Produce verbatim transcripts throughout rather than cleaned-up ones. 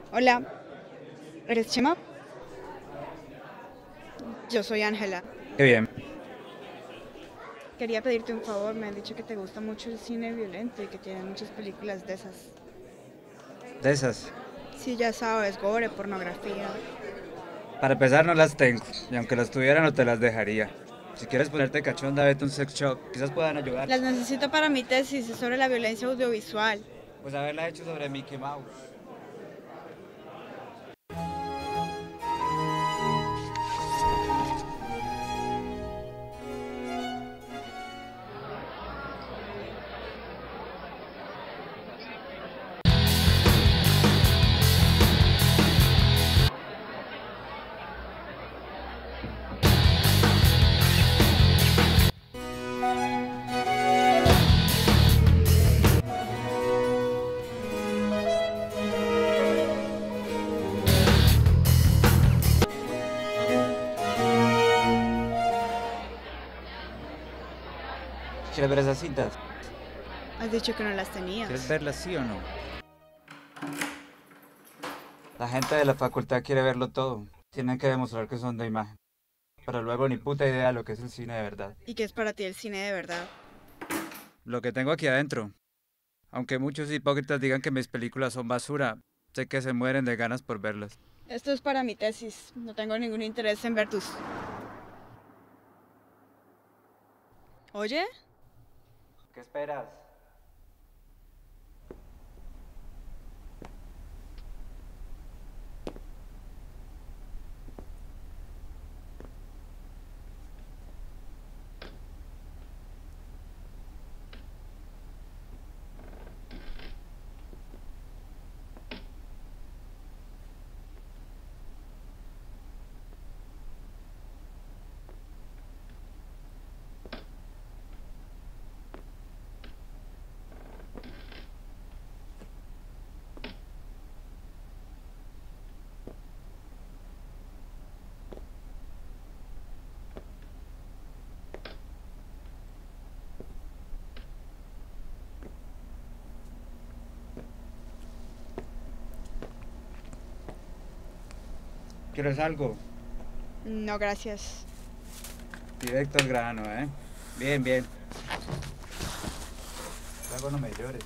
Hola, ¿eres Chema? Yo soy Ángela. Qué bien. Quería pedirte un favor, me han dicho que te gusta mucho el cine violento y que tienes muchas películas de esas. De esas. Sí, ya sabes, gore, pornografía. Para empezar, no las tengo. Y aunque las tuviera, no te las dejaría. Si quieres ponerte cachonda, vete a un sex shop. Quizás puedan ayudar. Las necesito para mi tesis sobre la violencia audiovisual. Pues haberla hecho sobre Mickey Mouse. ¿Quieres ver esas cintas? Has dicho que no las tenías. ¿Quieres verlas sí o no? La gente de la facultad quiere verlo todo. Tienen que demostrar que son de imagen. Pero luego ni puta idea de lo que es el cine de verdad. ¿Y qué es para ti el cine de verdad? Lo que tengo aquí adentro. Aunque muchos hipócritas digan que mis películas son basura, sé que se mueren de ganas por verlas. Esto es para mi tesis. No tengo ningún interés en ver tus... Oye, ¿Qué esperas? ¿Quieres algo? no, gracias. Directo al grano, ¿eh? Bien, bien. Luego no me llores.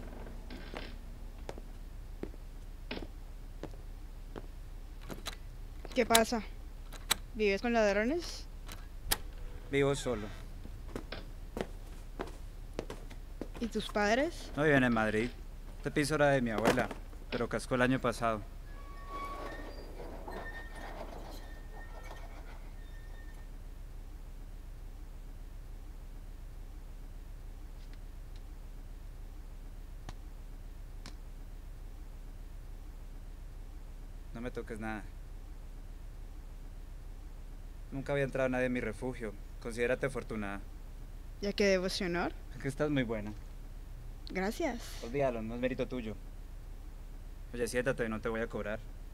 ¿Qué pasa? ¿Vives con ladrones? Vivo solo. ¿Y tus padres? No viven en Madrid. Este piso era de mi abuela, pero cascó el año pasado. No me toques nada. Nunca había entrado nadie en mi refugio. Considérate afortunada. Ya que debo ese honor. Es que estás muy buena. Gracias. Olvídalo, no es mérito tuyo. Oye, siéntate, no te voy a cobrar.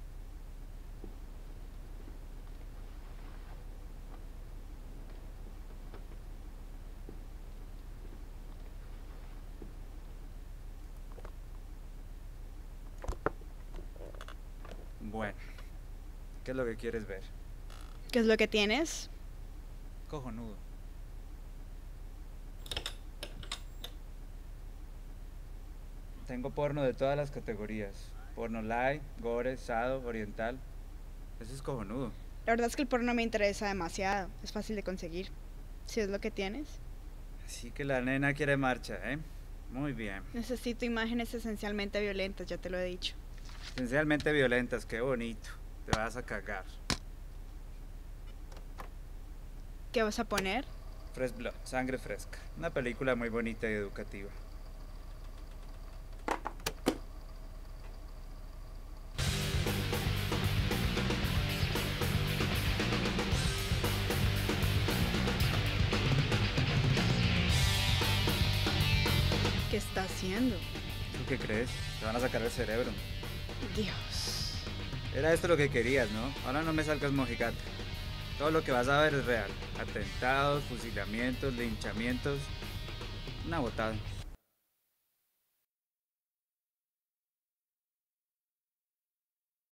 Bueno, ¿qué es lo que quieres ver? ¿Qué es lo que tienes? Cojonudo. Tengo porno de todas las categorías. Porno light, gore, sado, oriental. Eso es cojonudo. La verdad es que el porno no me interesa demasiado. Es fácil de conseguir. Si es lo que tienes. Así que la nena quiere marcha, ¿eh? Muy bien. Necesito imágenes esencialmente violentas, ya te lo he dicho. Esencialmente violentas, qué bonito. Te vas a cagar. ¿Qué vas a poner? Fresh Blood, sangre fresca. Una película muy bonita y educativa. ¿Qué está haciendo? ¿Tú qué crees? Te van a sacar el cerebro. Dios. Era esto lo que querías, ¿no? Ahora no me salgas mojigata. Todo lo que vas a ver es real. Atentados, fusilamientos, linchamientos. Una botada.